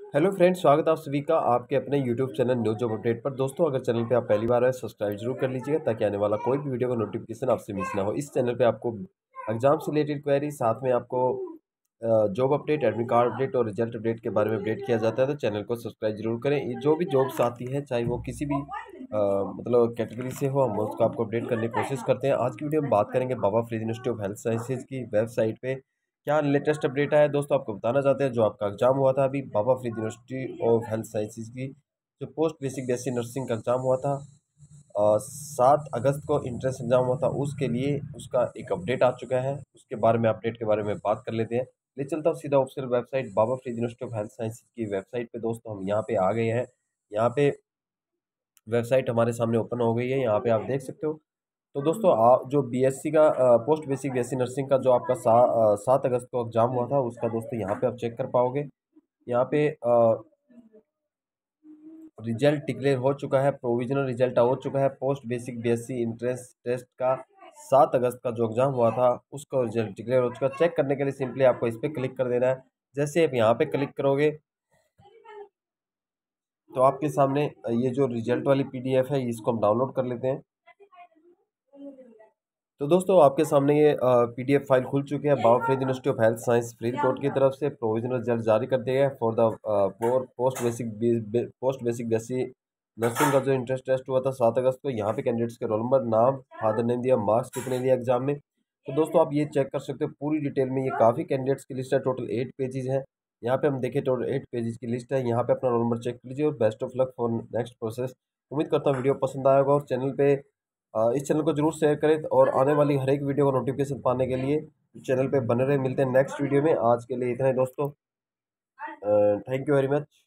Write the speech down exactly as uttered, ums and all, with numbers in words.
Hello friends, स्वागत है आप सभी का आपके अपने YouTube channel news job update पर। दोस्तों, अगर चैनल पे आप पहली बार आए सब्सक्राइब जरूर कर लीजिएगा ताकि आने वाला कोई भी वीडियो का नोटिफिकेशन आपसे मिस ना हो। इस चैनल पे आपको एग्जाम से रिलेटेड क्वेरी, साथ में आपको job update, admit card update और रिजल्ट अपडेट के बारे में अपडेट किया जाता है। तो चैनल को सब्सक्राइब जरूर करें। ये जो भी जॉब्स आती है, चाहे वो किसी भी अ, मतलब कैटेगरी से हो, हम उसको आपको अपडेट करने की कोशिश करते हैं। आज की वीडियो में बात करेंगे Baba Farid university of health sciences की वेबसाइट पे क्या लेटेस्ट अपडेट आया है। दोस्तों, आपको बताना चाहते हैं, जो आपका एग्जाम हुआ था अभी Baba Farid university of health sciences की जो पोस्ट बेसिक बीएससी नर्सिंग का एग्जाम हुआ था, सात अगस्त को इंट्रेंस एग्जाम हुआ था, उसके लिए उसका एक अपडेट आ चुका है। उसके बारे में अपडेट के बारे में बात कर लेते हैं। ले चलता हूँ सीधा official website Baba Farid university of health sciences की वेबसाइट पे। दोस्तों, हम यहाँ पे आ गए हैं। यहाँ पे वेबसाइट हमारे सामने ओपन हो गई है, यहाँ पे आप देख सकते हो। तो दोस्तों, आप जो बीएससी का पोस्ट बेसिक बीएससी नर्सिंग का जो आपका सा, अ, सात अगस्त को एग्जाम हुआ था, उसका दोस्तों यहाँ पे आप चेक कर पाओगे। यहाँ पे रिजल्ट डिक्लेयर हो चुका है, प्रोविजनल रिजल्ट हो चुका है। Post basic BSc entrance test का सात अगस्त का जो एग्जाम हुआ था उसका रिजल्ट डिक्लेयर हो चुका है। चेक करने के लिए सिंपली आपको इस पर क्लिक कर देना है। जैसे आप यहाँ पे क्लिक करोगे तो आपके सामने ये जो रिजल्ट वाली पीडीएफ है, इसको हम डाउनलोड कर लेते हैं। तो दोस्तों, आपके सामने ये पीडीएफ फाइल खुल चुकी है। Baba Farid university of health science Faridkot की तरफ से प्रोविजनल रिजल्ट जारी कर दिया गया for the for post basic post basic BSc nursing का जो इंट्रेंस टेस्ट हुआ था सात अगस्त को। यहाँ पे कैंडिडेट्स के रोल नंबर, नाम, फादर नेम दिया, मार्क्स कितने लिए एग्जाम में। तो दोस्तों, आप ये चेक कर सकते हो पूरी डिटेल में। ये काफ़ी कैंडिडेट्स की लिस्ट है, टोटल एट पेजेज है। यहाँ पे हम देखें, टोटल एट पेजेस की लिस्ट है। यहाँ पे अपना रोल नंबर चेक कीजिए और best of luck for next process. उम्मीद करता हूँ वीडियो पसंद आएगा और चैनल पे अ, इस चैनल को जरूर शेयर करें और आने वाली हर एक वीडियो का नोटिफिकेशन पाने के लिए चैनल पे बने रहे। मिलते हैं नेक्स्ट वीडियो में। आज के लिए इतना ही दोस्तों। Thank you very much.